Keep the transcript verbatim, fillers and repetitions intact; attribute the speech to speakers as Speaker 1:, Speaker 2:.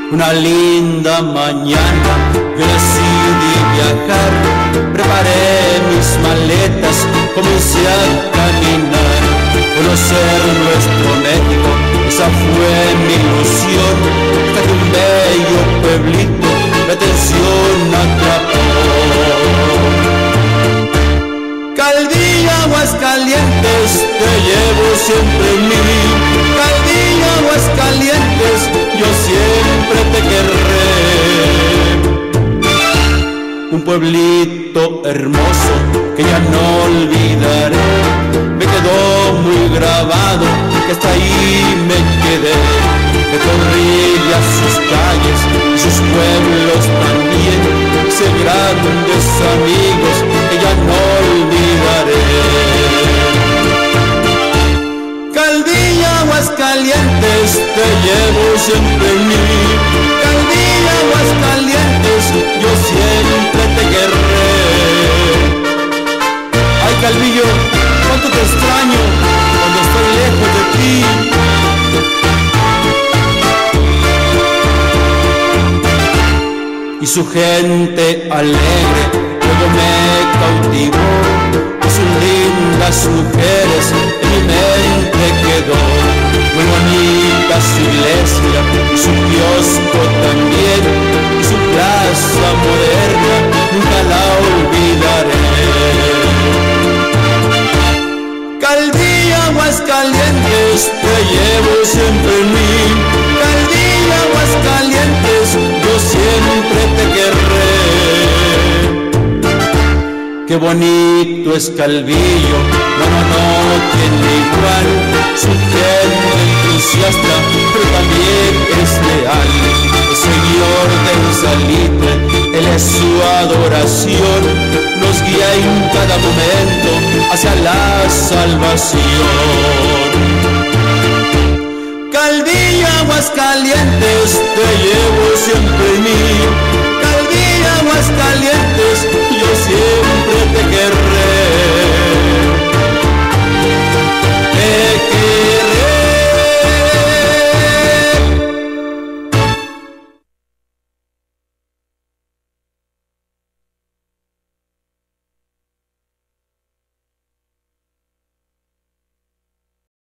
Speaker 1: Una linda mañana yo decidí viajar, preparé mis maletas, comencé a caminar, conocer nuestro México, esa fue mi ilusión, hasta que un bello pueblito mi atención atrapó. Calvillo, Aguascalientes, te llevo siempre en mí. Calvillo, Aguascalientes, yo siempre te querré. Un pueblito hermoso que ya no olvidaré, me quedó muy grabado, que hasta ahí me quedé. Recorrí ya sus calles y sus pueblos también, hice grandes amigos que ya no olvidaré. Calvillo, Aguascalientes, te llevo siempre en mí. Calvillo, Aguascalientes, yo siempre te querré. Ay, Calvillo, cuánto te extraño cuando estoy lejos de ti. Y su gente alegre luego me cautivó, y sus lindas mujeres en mi mente quedó. Muy bonita su iglesia y su kiosco también, y su plaza moderna nunca la olvidaré. Calvillo, Aguascalientes, te llevo siempre en mí. Calvillo, Aguascalientes, yo siempre te querré. Qué bonito es Calvillo, no, no, no tiene igual. Su gente entusiasta, pero también es leal. El Señor del Salitre, Él es su adoración, nos guía en cada momento hacia la salvación. Calvillo, Aguascalientes, te llevo siempre en mí. Calvillo, Aguascalientes, yo siempre